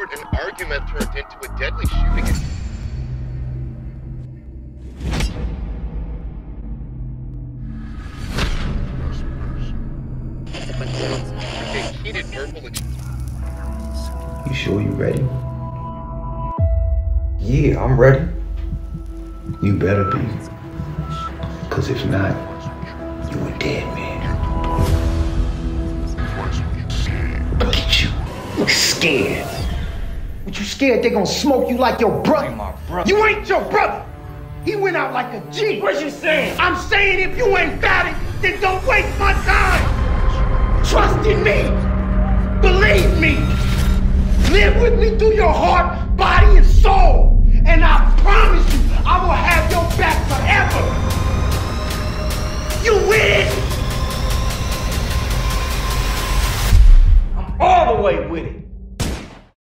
endured an argument turned into a deadly shooting. A heated verbal exchange. You sure you ready? Yeah, I'm ready. You better be. Cause if not, you a dead man. Look at you. Look scared. But you scared they gonna smoke you like your brother. My brother. You ain't your brother. He went out like a G. What you saying? I'm saying if you ain't got it, then don't waste my time. Trust in me. Believe me. Live with me through your heart